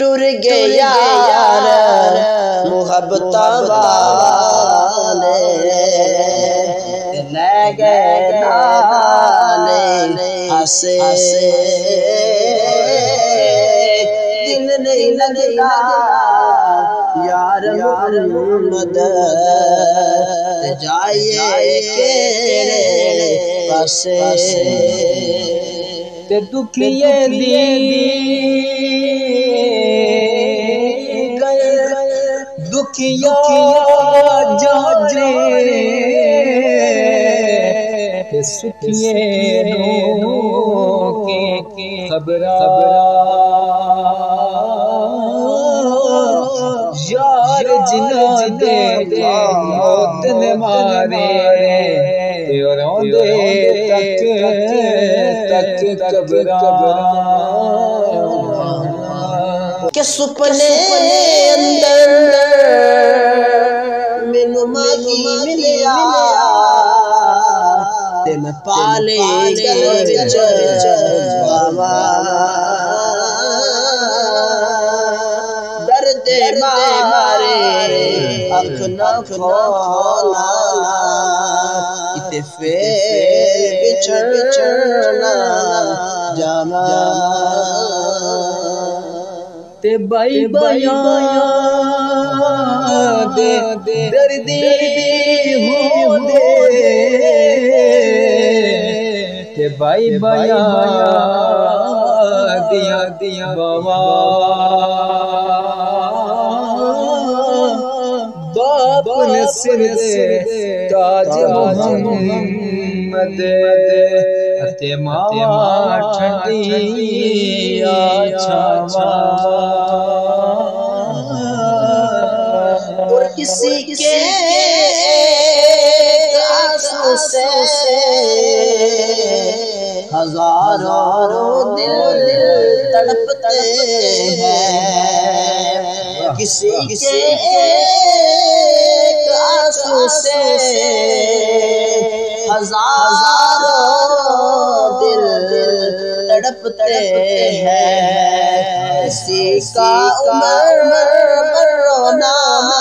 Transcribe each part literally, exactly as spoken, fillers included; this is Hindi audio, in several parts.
टुर गए यार मुहब्बत वाले, ले गए नाले हंसे दिल नहीं लगता यार मोहम्मद जाइए केड़े पासे ते दुखिए दी गए दुखिया जाने ते सुखिए नो के खबरा यार जिना दे मौत ने मारे रोंदे तक तक कबरा के सुपने अंदर मैनू माही मिलिया ते मैं पाले विच बाबा दर्दे मारे अख ना खोला इते फेर बिछड़ बिछड़ना जामा ते बाई बाया दे दर्दी हो दे ते बाई बाया दिया दिया बाबा बाप ने सिर दे ताज मोहम्मद ते मावा ठंडी छावा और किसी के आंसू से हजारों दिल तड़पते हैं, किसी के आंसू से हजारों दिल तड़पते हैं, किसी का उम्र रोना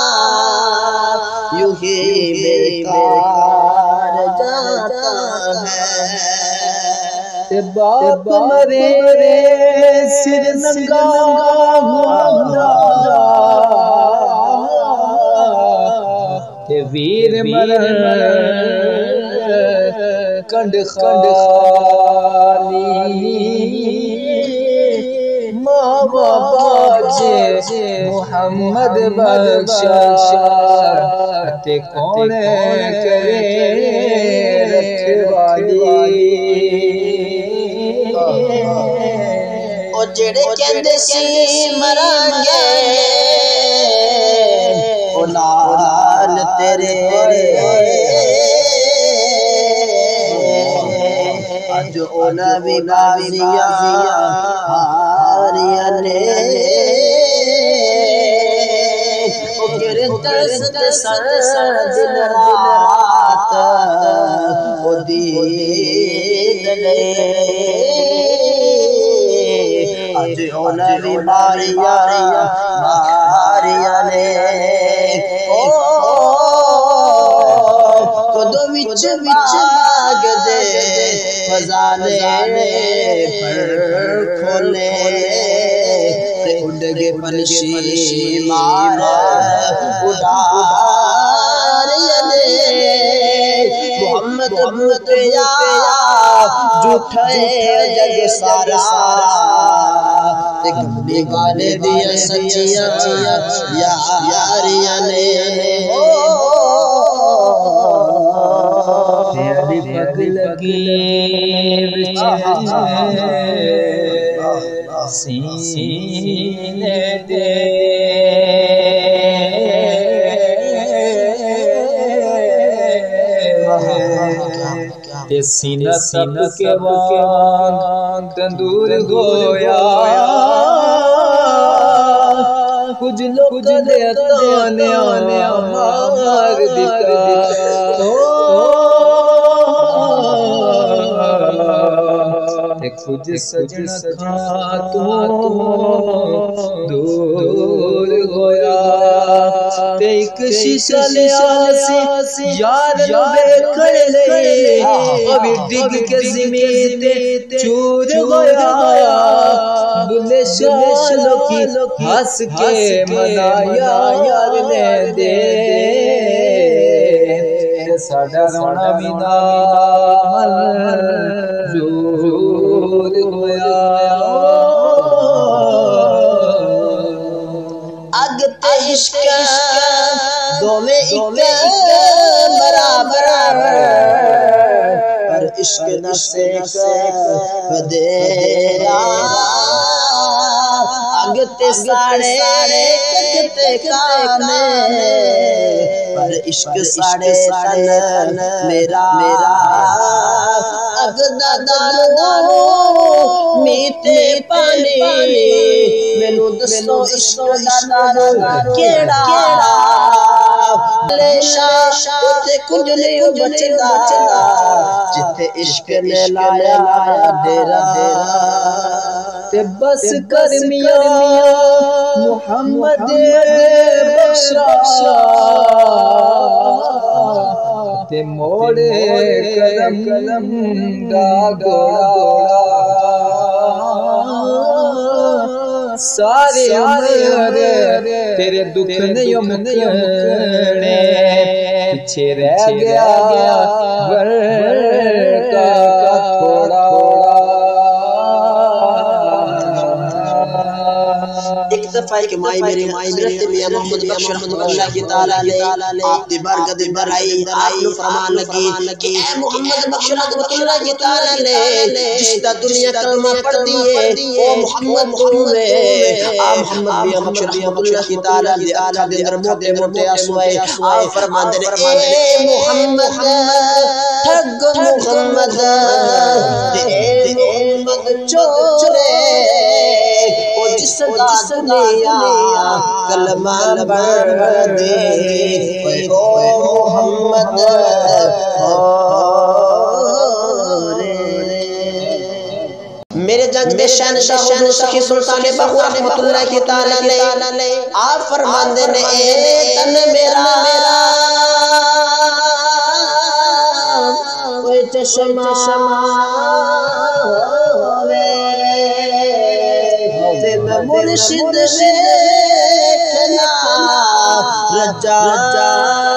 यूं ही बेकार जाता है। ते बाप मरे सिर नंगा हुआ ते वीर मर कंड खाली मावा बाजे मोहम्मद बख्शा ते कौन करे रखवाली ओ जेड़े कहंदे सी मरांगे ओ नाल तेरे अज ओना भी बाजिया हारिया ने ओ केरे तरस सर दिन रात ओ दीद ने अज ओना भी मारिया मारिया ने ओ खुद विच विच भाग दे खजाने पर खोले ते उड़ गए पंछी मार उड़ारियने मोहम्मद भूतिया झूठा जग सारा ते गड्डी वाले दिया सच्चिया यारियां ने तेरी पग लगी सीने दे ते सीना तप के वांग तंदूर गोया कुछ लोग दे ताने आने मार दिता ते कुछ सजन खातों दूर होया ते एक शीशा लिया यार वेखण ले अभी डिग के ज़मीन ते चूर होया बुले शालों की हंस के मनाया यार ने दे साडा रोना बिना मंजूर होया अग ते इश्क दोवे इक बराबर पर इश्क न सेक बदेरा अग ते साड़े कते काने पर इश्क साड़े तन मेरा मेरा अग दादानो मीठे पानी मैनू दसो इश्क दादा केड़ा उते कुछ नहीं बचदा जिथे इश्क ने लाया डेरा ते बस कर मियां मुहम्मद बख्शा ते मोड़े कलम कलम दा गोड़ा सारे उम्र तेरे दुख नहीं मुकने पीछे रह गया वर का थोड़ा एक दफा एक माई मेरी माई मेरी मियां मोहम्मद बख्श रहमतुल्लाह की ताला ले आप दी बरगद बराई आपनु फरमान लगी कि ए मोहम्मद बख्श रहमतुल्लाह की ताला ले जिसदा दुनिया कलमा पढ़ती है ओ मोहम्मद मोहम्मद आ मोहम्मद मियां बख्श रहमतुल्लाह की ताला ले आका दे अंदर मोटे मोटे आंसू आए आप फरमाते ने ए मोहम्मद ठग मोहम्मद ए मोहम्मद चोरे ओ जिसदा दुनिया कलमा पढ़ दे ओ मोहम्मद मेरे जंग में शहनशाह हुजूर सखी सुल्तान बहू रहमतुल्लाह की ताला ले आप फरमाते ने ए तन मेरा कोई चश्मा मुर्शिद देखना रजा